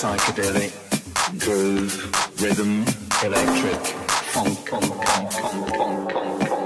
psychedelic, groove, rhythm, electric, funk, funk, funk, funk, funk, funk, funk.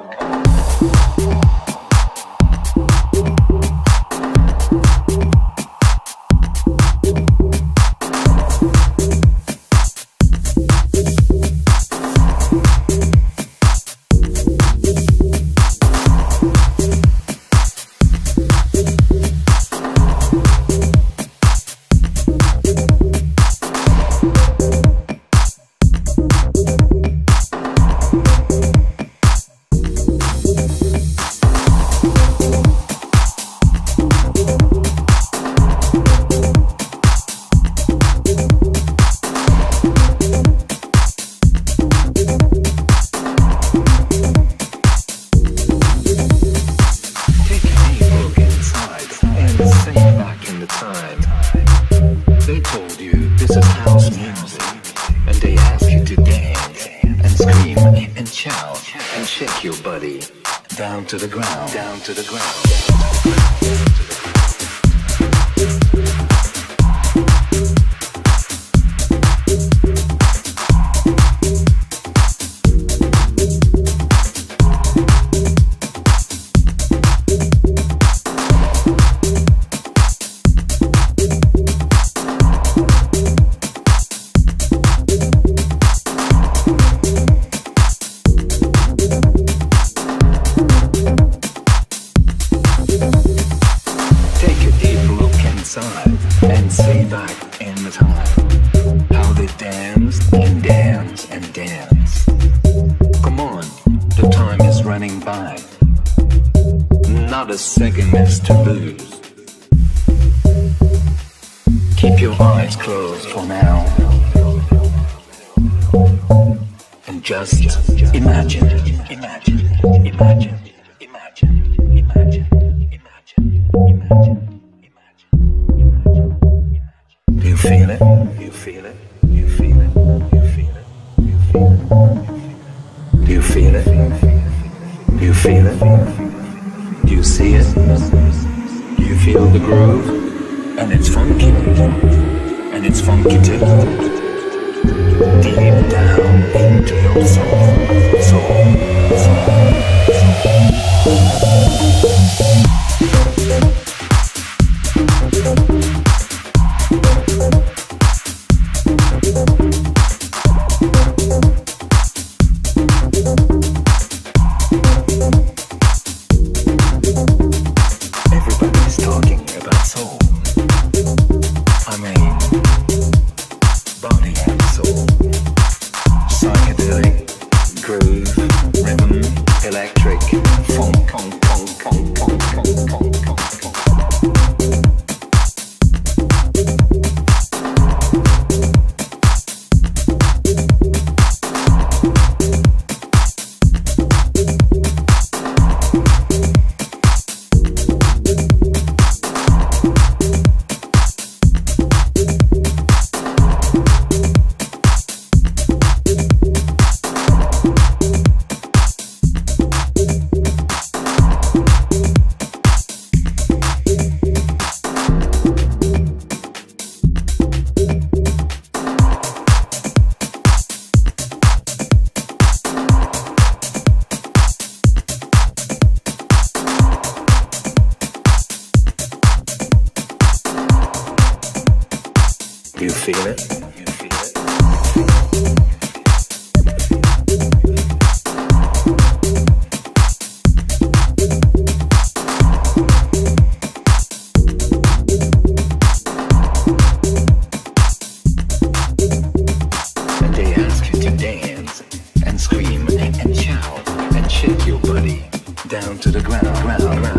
They told you this is house music, and they ask you to dance and scream and shout and shake your body down to the ground, down to the ground. And see back in the time how they danced and danced and danced. Come on, the time is running by. Not a second is to lose. Keep your eyes closed for now. And just imagine, imagine, imagine, imagine, imagine, imagine, imagine. Do you feel it? You feel it? You feel it? You feel it? You feel it? Do you feel it? Do you feel it? Do you see it? Do you feel the groove? And it's funky. And it's funky too. Deep down into your soul. Soul. Everybody's talking about soul. I mean, body and soul. Psychedelic, groove, rhythm, electric, funk, funk, funk, funk, funk, funk, funk, funk, funk. Do you feel it? You feel it? And they ask you to dance and scream and shout and shake your body down to the ground, ground, ground.